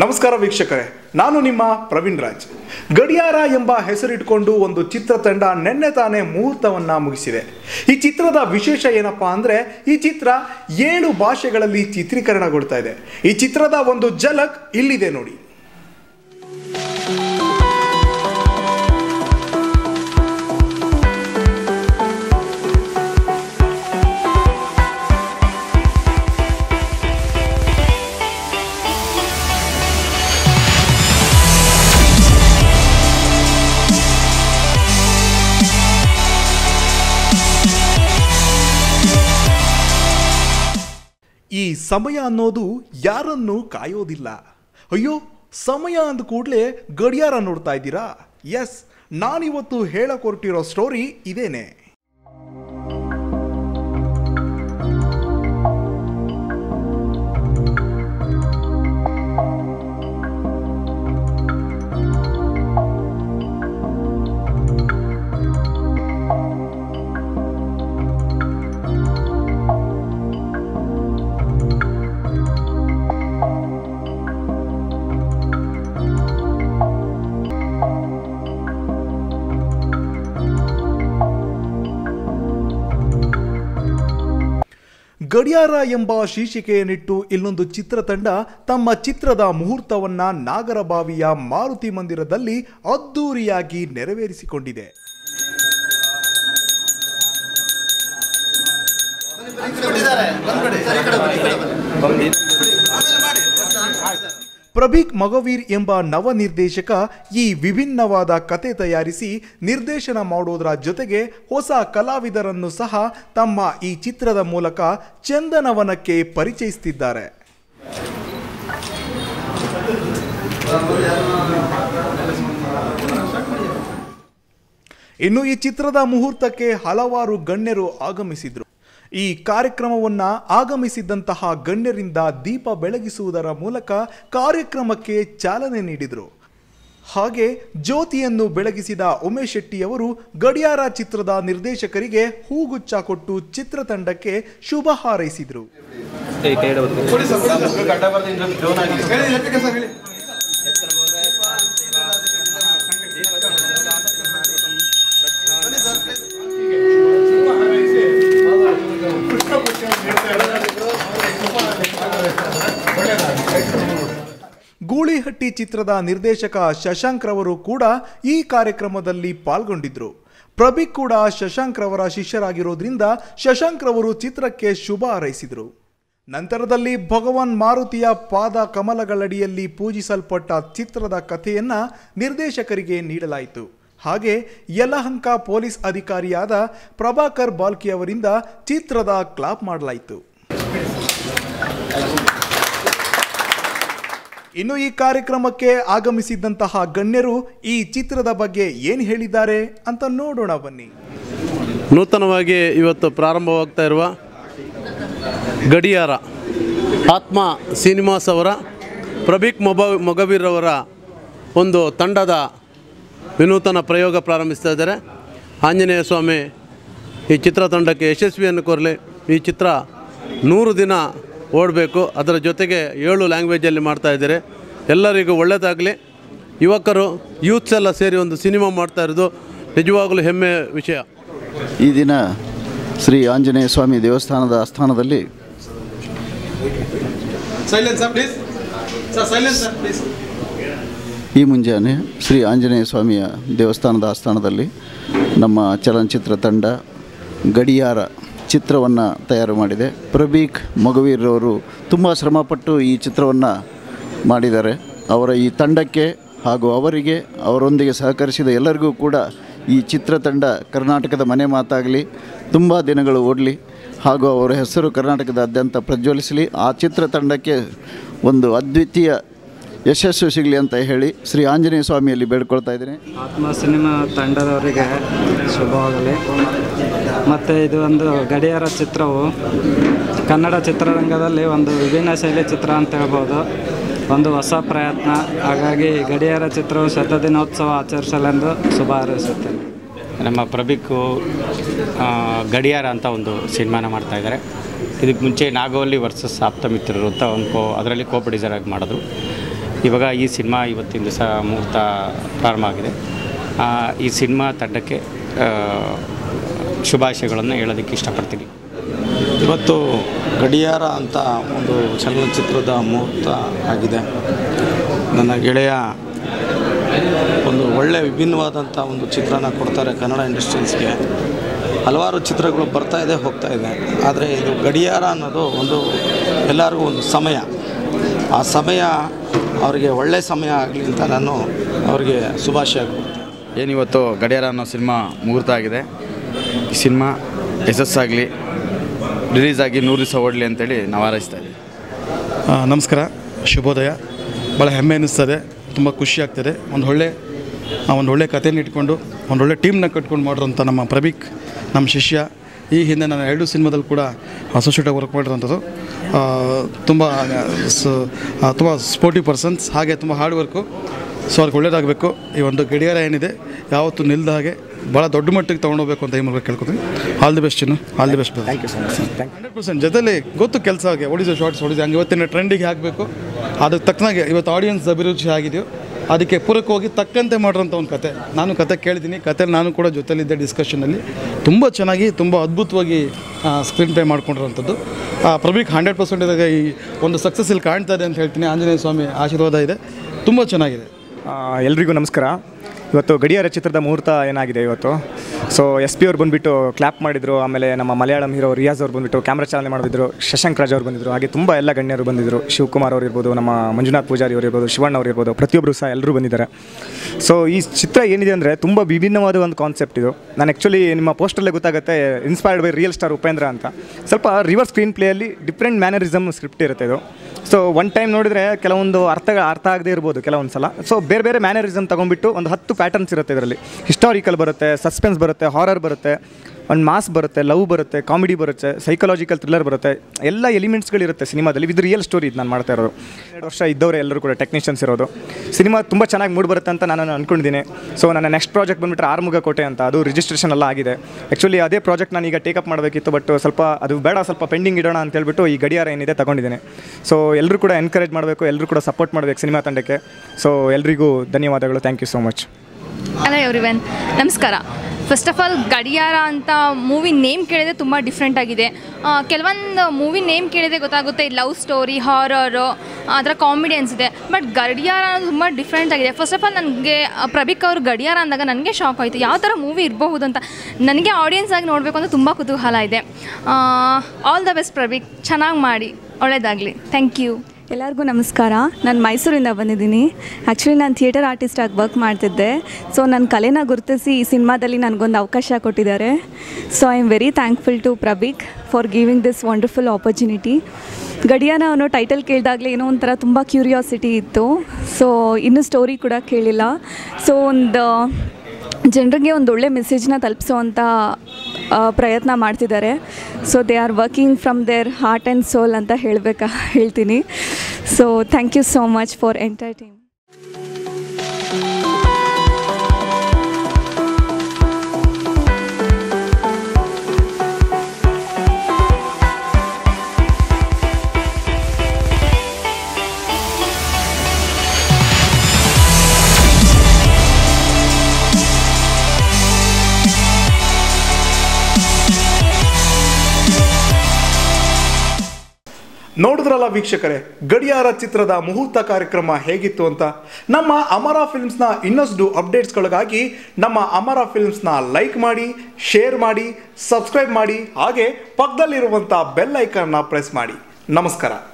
ನಮಸ್ಕಾರ ವೀಕ್ಷಕರೇ, ನಾನು ನಿಮ್ಮ ಪ್ರವೀಣ್ ರಾಜ್. ಗಡಿಯಾರ ಎಂಬ ಹೆಸರಿಟ್ಕೊಂಡು ಒಂದು ಚಿತ್ರತಂಡ ನೆನ್ನೆ ತಾನೇ ಮುಹೂರ್ತವನ್ನು ಮುಗಿಸಿದೆ. ಈ ಚಿತ್ರದ ವಿಶೇಷ ಏನಪ್ಪಾ ಅಂದರೆ, ಈ ಚಿತ್ರ 7 ಭಾಷೆಗಳಲ್ಲಿ ಚಿತ್ರೀಕರಣಗೊಳ್ತಾ ಇದೆ. ಈ ಚಿತ್ರದ ಒಂದು ಝಲಕ್ ಇಲ್ಲಿದೆ ನೋಡಿ. ಈ ಸಮಯ ಅನ್ನೋದು ಯಾರನ್ನು ಕಾಯೋದಿಲ್ಲ. ಅಯ್ಯೋ, ಸಮಯ ಅಂದ ಕೂಡಲೇ ಗಡಿಯಾರ ನೋಡ್ತಾ ಇದ್ದೀರಾ? ಎಸ್, ನಾನಿವತ್ತು ಹೇಳಕೊಟ್ಟಿರೋ ಸ್ಟೋರಿ ಇದೇನೆ. ಗಡಿಯಾರ ಎಂಬ ಶೀರ್ಷಿಕೆಯನ್ನಿಟ್ಟು ಇಲ್ಲೊಂದು ಚಿತ್ರತಂಡ ತಮ್ಮ ಚಿತ್ರದ ಮುಹೂರ್ತವನ್ನ ನಾಗರಬಾವಿಯ ಮಾರುತಿ ಮಂದಿರದಲ್ಲಿ ಅದ್ದೂರಿಯಾಗಿ ನೆರವೇರಿಸಿಕೊಂಡಿದೆ. ಪ್ರಭೀಕ್ ಮೊಗವೀರ್ ಎಂಬ ನವ ನಿರ್ದೇಶಕ ಈ ವಿಭಿನ್ನವಾದ ಕತೆ ತಯಾರಿಸಿ ನಿರ್ದೇಶನ ಮಾಡೋದರ ಜೊತೆಗೆ ಹೊಸ ಕಲಾವಿದರನ್ನು ಸಹ ತಮ್ಮ ಈ ಚಿತ್ರದ ಮೂಲಕ ಚಂದನವನಕ್ಕೆ ಪರಿಚಯಿಸುತ್ತಿದ್ದಾರೆ. ಇನ್ನು ಈ ಚಿತ್ರದ ಮುಹೂರ್ತಕ್ಕೆ ಹಲವಾರು ಗಣ್ಯರು ಆಗಮಿಸಿದ್ರು. ಈ ಕಾರ್ಯಕ್ರಮವನ್ನು ಆಗಮಿಸಿದ್ದಂತಹ ಗಣ್ಯರಿಂದ ದೀಪ ಬೆಳಗಿಸುವುದರ ಮೂಲಕ ಕಾರ್ಯಕ್ರಮಕ್ಕೆ ಚಾಲನೆ ನೀಡಿದರು. ಹಾಗೆ ಜ್ಯೋತಿಯನ್ನು ಬೆಳಗಿಸಿದ ಉಮೇಶ್ ಶೆಟ್ಟಿಯವರು ಗಡಿಯಾರ ಚಿತ್ರದ ನಿರ್ದೇಶಕರಿಗೆ ಹೂಗುಚ್ಛ ಕೊಟ್ಟು ಚಿತ್ರತಂಡಕ್ಕೆ ಶುಭ ಹಾರೈಸಿದರು. ಗೂಳಿಹಟ್ಟಿ ಚಿತ್ರದ ನಿರ್ದೇಶಕ ಶಶಾಂಕ್ ರವರು ಕೂಡ ಈ ಕಾರ್ಯಕ್ರಮದಲ್ಲಿ ಪಾಲ್ಗೊಂಡಿದ್ರು. ಪ್ರಭೀಕ್ ಕೂಡ ಶಶಾಂಕ್ ರವರ ಶಿಷ್ಯರಾಗಿರೋದ್ರಿಂದ ಶಶಾಂಕ್ ರವರು ಚಿತ್ರಕ್ಕೆ ಶುಭ ಹಾರೈಸಿದರು. ನಂತರದಲ್ಲಿ ಭಗವಾನ್ ಮಾರುತಿಯ ಪಾದ ಕಮಲಗಳಡಿಯಲ್ಲಿ ಪೂಜಿಸಲ್ಪಟ್ಟ ಚಿತ್ರದ ಕಥೆಯನ್ನ ನಿರ್ದೇಶಕರಿಗೆ ನೀಡಲಾಯಿತು. ಹಾಗೆ ಯಲಹಂಕ ಪೊಲೀಸ್ ಅಧಿಕಾರಿಯಾದ ಪ್ರಭಾಕರ್ ಬಾಲ್ಕಿ ಅವರಿಂದ ಚಿತ್ರದ ಕ್ಲಾಪ್ ಮಾಡಲಾಯಿತು. ಇನ್ನು ಈ ಕಾರ್ಯಕ್ರಮಕ್ಕೆ ಆಗಮಿಸಿದ್ದಂತಹ ಗಣ್ಯರು ಈ ಚಿತ್ರದ ಬಗ್ಗೆ ಏನು ಹೇಳಿದ್ದಾರೆ ಅಂತ ನೋಡೋಣ ಬನ್ನಿ. ನೂತನವಾಗಿ ಇವತ್ತು ಪ್ರಾರಂಭವಾಗ್ತಾ ಇರುವ ಗಡಿಯಾರ ಆತ್ಮ ಸಿನಿಮಾಸ್ ಅವರ ಪ್ರಭೀಕ್ ಮೊಗವೀರ್ ಅವರ ಒಂದು ತಂಡದ ವಿನೂತನ ಪ್ರಯೋಗ ಪ್ರಾರಂಭಿಸ್ತಾ ಇದ್ದಾರೆ. ಆಂಜನೇಯ ಸ್ವಾಮಿ ಈ ಚಿತ್ರತಂಡಕ್ಕೆ ಯಶಸ್ವಿಯನ್ನು ಕೋರಲಿ. ಈ ಚಿತ್ರ 100 ದಿನ ಓಡಬೇಕು. ಅದರ ಜೊತೆಗೆ 7 ಲ್ಯಾಂಗ್ವೇಜಲ್ಲಿ ಮಾಡ್ತಾ ಇದ್ದಾರೆ. ಎಲ್ಲರಿಗೂ ಒಳ್ಳೆಯದಾಗಲಿ. ಯುವಕರು ಯೂತ್ಸ್ ಎಲ್ಲ ಸೇರಿ ಒಂದು ಸಿನಿಮಾ ಮಾಡ್ತಾ ಇರೋದು ನಿಜವಾಗಲೂ ಹೆಮ್ಮೆಯ ವಿಷಯ. ಈ ದಿನ ಶ್ರೀ ಆಂಜನೇಯ ಸ್ವಾಮಿ ದೇವಸ್ಥಾನದ ಆಸ್ಥಾನದಲ್ಲಿ ಈ ಮುಂಜಾನೆ ಶ್ರೀ ಆಂಜನೇಯ ಸ್ವಾಮಿಯ ದೇವಸ್ಥಾನದ ಆಸ್ಥಾನದಲ್ಲಿ ನಮ್ಮ ಚಲನಚಿತ್ರ ತಂಡ ಗಡಿಯಾರ ಚಿತ್ರವನ್ನು ತಯಾರು ಮಾಡಿದೆ. ಪ್ರಭೀಕ್ ಮೊಗವೀರ್ ಅವರು ತುಂಬ ಶ್ರಮಪಟ್ಟು ಈ ಚಿತ್ರವನ್ನು ಮಾಡಿದ್ದಾರೆ. ಅವರ ಈ ತಂಡಕ್ಕೆ ಹಾಗೂ ಅವರಿಗೆ ಅವರೊಂದಿಗೆ ಸಹಕರಿಸಿದ ಎಲ್ಲರಿಗೂ ಕೂಡ ಈ ಚಿತ್ರತಂಡ ಕರ್ನಾಟಕದ ಮನೆ ಮಾತಾಗಲಿ, ತುಂಬ ದಿನಗಳು ಓಡಲಿ ಹಾಗೂ ಅವರ ಹೆಸರು ಕರ್ನಾಟಕದಾದ್ಯಂತ ಪ್ರಜ್ವಲಿಸಲಿ. ಆ ಚಿತ್ರತಂಡಕ್ಕೆ ಒಂದು ಅದ್ವಿತೀಯ ಯಶಸ್ಸು ಸಿಗಲಿ ಅಂತ ಹೇಳಿ ಶ್ರೀ ಆಂಜನೇಯ ಸ್ವಾಮಿಯಲ್ಲಿ ಬೇಡ್ಕೊಳ್ತಾ ಇದ್ದೀನಿ. ಆತ್ಮ ಸಿನಿಮಾ ತಂಡದವರಿಗೆ ಶುಭವಾಗಲಿ. ಮತ್ತು ಇದು ಒಂದು ಗಡಿಯಾರ ಚಿತ್ರವು ಕನ್ನಡ ಚಿತ್ರರಂಗದಲ್ಲಿ ಒಂದು ವಿಭಿನ್ನ ಶೈಲಿ ಚಿತ್ರ ಅಂತ ಹೇಳ್ಬೋದು. ಒಂದು ಹೊಸ ಪ್ರಯತ್ನ. ಹಾಗಾಗಿ ಗಡಿಯಾರ ಚಿತ್ರವು ಶತದಿನೋತ್ಸವ ಆಚರಿಸಲೆಂದು ಶುಭ ಹಾರೈಸುತ್ತೇನೆ. ನಮ್ಮ ಪ್ರಭೀಕು ಗಡಿಯಾರ ಅಂತ ಒಂದು ಸಿನಿಮಾನ ಮಾಡ್ತಾಯಿದ್ದಾರೆ. ಇದಕ್ಕೆ ಮುಂಚೆ ನಾಗವಲ್ಲಿ ವರ್ಸಸ್ ಆಪ್ತಮಿತ್ರರು ಅಂತ ಒಂದು ಅದರಲ್ಲಿ ಕೋ ಪ್ರೊಡ್ಯೂಸರ್ ಆಗಿ ಮಾಡಿದ್ರು. ಇವಾಗ ಈ ಸಿನಿಮಾ ಇವತ್ತಿನ ದಿವಸ ಮುಹೂರ್ತ ಪ್ರಾರಂಭ ಆಗಿದೆ. ಈ ಸಿನಿಮಾ ತಂಡಕ್ಕೆ ಶುಭಾಶಯಗಳನ್ನು ಹೇಳೋದಕ್ಕೆ ಇಷ್ಟಪಡ್ತೀನಿ. ಇವತ್ತು ಗಡಿಯಾರ ಅಂತ ಒಂದು ಚಲನಚಿತ್ರದ ಮುಹೂರ್ತ ಆಗಿದೆ. ನನ್ನ ಗೆಳೆಯ ಒಂದು ಒಳ್ಳೆಯ ವಿಭಿನ್ನವಾದಂಥ ಒಂದು ಚಿತ್ರನ ಕೊಡ್ತಾರೆ ಕನ್ನಡ ಇಂಡಸ್ಟ್ರೀಸ್ಗೆ. ಹಲವಾರು ಚಿತ್ರಗಳು ಬರ್ತಾಯಿದೆ ಹೋಗ್ತಾಯಿದೆ, ಆದರೆ ಇದು ಗಡಿಯಾರ ಅನ್ನೋದು ಒಂದು ಎಲ್ಲರಿಗೂ ಒಂದು ಸಮಯ. ಆ ಸಮಯ ಅವರಿಗೆ ಒಳ್ಳೆಯ ಸಮಯ ಆಗಲಿ ಅಂತ ನಾನು ಅವರಿಗೆ ಶುಭಾಶಯ ಕೊಡ್ತೀನಿ. ಏನಿವತ್ತು ಗಡಿಯಾರ ಅನ್ನೋ ಸಿನಿಮಾ ಮುಹೂರ್ತ ಆಗಿದೆ. ಈ ಸಿನಿಮಾ ಯಶಸ್ಸಾಗಲಿ, ರಿಲೀಸ್ ಆಗಿ 100 ದಿವಸ ಓಡಲಿ ಅಂತೇಳಿ ನಾವು ಹಾರೈಸ್ತಾ ಇದ್ದೀವಿ. ನಮಸ್ಕಾರ, ಶುಭೋದಯ. ಭಾಳ ಹೆಮ್ಮೆ ಅನ್ನಿಸ್ತದೆ, ತುಂಬ ಖುಷಿ ಆಗ್ತದೆ. ಒಂದು ಒಳ್ಳೆ ಕಥೆನ ಇಟ್ಕೊಂಡು ಒಂದೊಳ್ಳೆ ಟೀಮ್ನ ಕಟ್ಕೊಂಡು ಮಾಡಿರೋಂಥ ನಮ್ಮ ಪ್ರಭೀಕ್, ನಮ್ಮ ಶಿಷ್ಯ. ಈ ಹಿಂದೆ ನಾನು 2 ಸಿನಿಮಾದಲ್ಲಿ ಕೂಡ ಅಸೋಸಿಯೇಟಾಗಿ ವರ್ಕ್ ಮಾಡಿರೋಂಥದ್ದು. ತುಂಬ ಸ್ಪೋರ್ಟಿವ್ ಪರ್ಸನ್ಸ್, ಹಾಗೆ ತುಂಬ ಹಾರ್ಡ್ ವರ್ಕು. ಸೊ ಅವ್ರಿಗೆ ಒಳ್ಳೇದಾಗಬೇಕು. ಈ ಒಂದು ಗಡಿಯಾರ ಏನಿದೆ ಯಾವತ್ತೂ ನಿಲ್ದ ಹಾಗೆ ಭಾಳ ದೊಡ್ಡ ಮಟ್ಟಿಗೆ ತೊಗೊಂಡೋಗ್ಬೇಕು ಅಂತ ಈ ಮೂಲಕ ಕೇಳ್ಕೊತೀನಿ. All the best Chinnu, all the best. Thank you so much. 100% ಜೊತೆಲಿ ಗೊತ್ತು ಕೆಲಸ ಆಗಿ ಒಡಿಸೋ ಶಾರ್ಟ್ಸ್ ಹೊಡಿಸಿ ಹಂಗೆ ಇವತ್ತಿನ ಟ್ರೆಂಡಿಗೆ ಹಾಕಬೇಕು. ಅದಕ್ಕೆ ತಕ್ಕನಾಗೆ ಇವತ್ತು ಆಡಿಯನ್ಸ್ ಅಭಿರುಚಿ ಆಗಿದೆಯೋ ಅದಕ್ಕೆ ಪೂರಕವಾಗಿ ತಕ್ಕಂತೆ ಮಾಡಿರೋಂಥ ಒಂದು ಕತೆ. ನಾನು ಕತೆ ಕೇಳಿದ್ದೀನಿ, ಕಥೆಲಿ ನಾನು ಕೂಡ ಜೊತೆಲಿದ್ದೆ ಡಿಸ್ಕಷನಲ್ಲಿ. ತುಂಬ ಚೆನ್ನಾಗಿ, ತುಂಬ ಅದ್ಭುತವಾಗಿ ಸ್ಕ್ರೀನ್ ಪ್ಲೇ ಮಾಡ್ಕೊಂಡಿರೋಂಥದ್ದು. ಪ್ರಭೀಕ್ 100% ಇದಾಗ ಈ ಒಂದು ಸಕ್ಸಸ್ ಇಲ್ಲಿ ಕಾಣ್ತಾ ಇದೆ ಅಂತ ಹೇಳ್ತೀನಿ. ಆಂಜನೇಯ ಸ್ವಾಮಿ ಆಶೀರ್ವಾದ ಇದೆ, ತುಂಬ ಚೆನ್ನಾಗಿದೆ. ಎಲ್ರಿಗೂ ನಮಸ್ಕಾರ. ಇವತ್ತು ಗಡಿಯಾರ ಚಿತ್ರದ ಮುಹೂರ್ತ ಏನಾಗಿದೆ ಇವತ್ತು. ಸೊ SP ಅವ್ರು ಬಂದುಬಿಟ್ಟು ಕ್ಲ್ಯಾಪ್ ಮಾಡಿದರು. ಆಮೇಲೆ ನಮ್ಮ ಮಲಯಾಳಂ ಹೀರೋ ರಿಯಾಜ್ ಅವ್ರು ಬಂದುಬಿಟ್ಟು ಕ್ಯಾಮ್ರಾ ಚಾಲನೆ ಮಾಡಿದ್ರು. ಶಶಾಂಕ್ ರಾಜ್ ಅವರು ಬಂದಿದ್ದರು. ಹಾಗೆ ತುಂಬ ಎಲ್ಲ ಗಣ್ಯರು ಬಂದಿದ್ದರು. ಶಿವಕುಮಾರ್ ಅವರು ಇರ್ಬೋದು, ನಮ್ಮ ಮಂಜುನಾಥ್ ಪೂಜಾರಿ ಅವರು ಇರ್ಬೋದು, ಶಿವಣ್ಣ ಅವರು ಇರ್ಬೋದು, ಪ್ರತಿಯೊಬ್ಬರು ಸಹ ಎಲ್ಲರೂ ಬಂದಿದ್ದಾರೆ. ಸೊ ಈ ಚಿತ್ರ ಏನಿದೆ ಅಂದರೆ ತುಂಬ ವಿಭಿನ್ನವಾದ ಒಂದು ಕಾನ್ಸೆಪ್ಟ್ ಇದು. ನಾನು ಆ್ಯಕ್ಚುಲಿ ನಿಮ್ಮ ಪೋಸ್ಟಲ್ಲೇ ಗೊತ್ತಾಗುತ್ತೆ, inspired by real star Upendra ಅಂತ. ಸ್ವಲ್ಪ ರಿವರ್ಸ್ ಸ್ಕ್ರೀನ್ ಪ್ಲೇಯಲ್ಲಿ ಡಿಫ್ರೆಂಟ್ ಮ್ಯಾನರಿಸಮ್ ಸ್ಕ್ರಿಪ್ಟ್ ಇರುತ್ತೆ ಇದು. ಸೊ ಒನ್ ಟೈಮ್ ನೋಡಿದರೆ ಕೆಲವೊಂದು ಅರ್ಥ ಆಗದೇ ಇರ್ಬೋದು ಕೆಲವೊಂದು ಸಲ. ಸೊ ಬೇರೆ ಬೇರೆ ಮ್ಯಾನರಿಸಮ್ ತೊಗೊಂಡ್ಬಿಟ್ಟು ಒಂದು 10 ಪ್ಯಾಟರ್ನ್ಸ್ ಇರುತ್ತೆ ಇದರಲ್ಲಿ. ಹಿಸ್ಟಾರಿಕಲ್ ಬರುತ್ತೆ, ಸಸ್ಪೆನ್ಸ್ ಬರುತ್ತೆ, ಹಾರರ್ ಬರುತ್ತೆ, ಒಂದು ಮಾಸ್ ಬರುತ್ತೆ, ಲವ್ ಬರುತ್ತೆ, ಕಾಮಿಡಿ ಬರುತ್ತೆ, ಸೈಕಲಾಜಿಕಲ್ ಥ್ರಿಲ್ಲರ್ ಬರುತ್ತೆ. ಎಲ್ಲ ಎಲಿಮೆಂಟ್ಸ್ಗಳಿರುತ್ತೆ ಸಿನಿಮಾದಲ್ಲಿ. ಇದು ರಿಯಲ್ ಸ್ಟೋರಿ ಇದು ನಾನು ಮಾಡ್ತಾ ಇರೋದು. 2 ವರ್ಷ ಇದ್ದವರೇ ಎಲ್ಲರೂ ಕೂಡ ಟೆಕ್ನಿಷಿಯನ್ಸ್ ಇರೋದು. ಸಿನಿಮಾ ತುಂಬ ಚೆನ್ನಾಗಿ ಮೂಡ್ ಬರುತ್ತೆ ಅಂತ ನಾನು ಅಂದ್ಕೊಂಡಿದ್ದೀನಿ. ಸೊ ನನ್ನ ನೆಕ್ಸ್ಟ್ ಪ್ರಾಜೆಕ್ಟ್ ಬಂದುಬಿಟ್ರೆ ಆರುಮುಗ ಕೋಟೆ ಅಂತ. ಅದು ರಿಜಿಸ್ಟ್ರೇಷನ್ ಎಲ್ಲ ಆಗಿದೆ. ಆ್ಯಕ್ಚುಲಿ ಅದೇ ಪ್ರಾಜೆಕ್ಟ್ ನಾನು ಈಗ ಟೇಕಪ್ ಮಾಡಬೇಕಿತ್ತು, ಬಟ್ ಸ್ವಲ್ಪ ಅದು ಬೇಡ, ಸ್ವಲ್ಪ ಪೆಂಡಿಂಗ್ ಇಡೋಣ ಅಂತ ಹೇಳ್ಬಿಟ್ಟು ಈ ಗಡಿಯಾರ ಏನಿದೆ ತಗೊಂಡಿದ್ದೀನಿ. ಸೊ ಎಲ್ಲರೂ ಕೂಡ ಎನ್ಕರೇಜ್ ಮಾಡಬೇಕು, ಎಲ್ಲರೂ ಕೂಡ ಸಪೋರ್ಟ್ ಮಾಡಬೇಕು ಸಿನಿಮಾ ತಂಡಕ್ಕೆ. ಸೊ ಎಲ್ರಿಗೂ ಧನ್ಯವಾದಗಳು. Thank you so much. Hello everyone, ನಮಸ್ಕಾರ. ಫಸ್ಟ್ ಆಫ್ ಆಲ್ ಗಡಿಯಾರ ಅಂತ ಮೂವಿ ನೇಮ್ ಕೇಳಿದರೆ ತುಂಬ ಡಿಫ್ರೆಂಟ್ ಆಗಿದೆ. ಕೆಲವೊಂದು ಮೂವಿ ನೇಮ್ ಕೇಳಿದರೆ ಗೊತ್ತಾಗುತ್ತೆ ಲವ್ ಸ್ಟೋರಿ, ಹಾರರು, ಅದರ ಕಾಮಿಡಿ ಅನಿಸಿದೆ. ಬಟ್ ಗಡಿಯಾರ ಅನ್ನೋದು ತುಂಬ ಡಿಫ್ರೆಂಟ್ ಆಗಿದೆ. ಫಸ್ಟ್ ಆಫ್ ಆಲ್ ನನಗೆ ಪ್ರಭೀಕ್ ಅವರು ಗಡಿಯಾರ ಅಂದಾಗ ನನಗೆ ಶಾಕ್ ಆಯಿತು, ಯಾವ ಥರ ಮೂವಿ ಇರಬಹುದು ಅಂತ. ನನಗೆ ಆಡಿಯನ್ಸ್ ಆಗಿ ನೋಡಬೇಕು ಅಂತ ತುಂಬ ಕುತೂಹಲ ಇದೆ. ಆಲ್ ದ ಬೆಸ್ಟ್ ಪ್ರಭೀಕ್, ಚೆನ್ನಾಗಿ ಮಾಡಿ, ಒಳ್ಳೆಯದಾಗಲಿ. Thank you. ಎಲ್ಲರಿಗೂ ನಮಸ್ಕಾರ. ನಾನು ಮೈಸೂರಿಂದ ಬಂದಿದ್ದೀನಿ. ಆ್ಯಕ್ಚುಲಿ ನಾನು ಥಿಯೇಟರ್ ಆರ್ಟಿಸ್ಟಾಗಿ ವರ್ಕ್ ಮಾಡ್ತಿದ್ದೆ. ಸೊ ನನ್ನ ಕಲೆನ ಗುರುತಿಸಿ ಈ ಸಿನಿಮಾದಲ್ಲಿ ನನಗೊಂದು ಅವಕಾಶ ಕೊಟ್ಟಿದ್ದಾರೆ. So I am very thankful to Prabhik for giving this wonderful opportunity. Gadiyara ಅನ್ನೋ ಟೈಟಲ್ ಕೇಳಿದಾಗಲೇ ಏನೋ ಒಂಥರ ತುಂಬ ಕ್ಯೂರಿಯಾಸಿಟಿ ಇತ್ತು. ಸೊ ಇನ್ನೂ ಸ್ಟೋರಿ ಕೂಡ ಕೇಳಿಲ್ಲ. ಸೊ ಒಂದು ಜನರಿಗೆ ಒಂದು ಒಳ್ಳೆ ಮೆಸೇಜ್ನ ತಲುಪಿಸೋವಂಥ ಪ್ರಯತ್ನ ಮಾಡ್ತಿದ್ದಾರೆ. So they are working from their heart and soul ಅಂತ ಹೇಳ್ತೀನಿ. So thank you so much for entertain. ನೋಡಿದ್ರಲ್ಲ ವೀಕ್ಷಕರೇ, ಗಡಿಯಾರ ಚಿತ್ರದ ಮುಹೂರ್ತ ಕಾರ್ಯಕ್ರಮ ಹೇಗಿತ್ತು ಅಂತ. ನಮ್ಮ ಅಮರ ಫಿಲ್ಮ್ಸ್ನ ಇನ್ನಷ್ಟು ಅಪ್ಡೇಟ್ಸ್ಗಳಿಗಾಗಿ ನಮ್ಮ ಅಮರ ಫಿಲ್ಮ್ಸ್ನ ಲೈಕ್ ಮಾಡಿ, ಶೇರ್ ಮಾಡಿ, ಸಬ್ಸ್ಕ್ರೈಬ್ ಮಾಡಿ, ಹಾಗೆ ಪಕ್ಕದಲ್ಲಿರುವಂಥ ಬೆಲ್ ಐಕನ್ನ ಪ್ರೆಸ್ ಮಾಡಿ. ನಮಸ್ಕಾರ.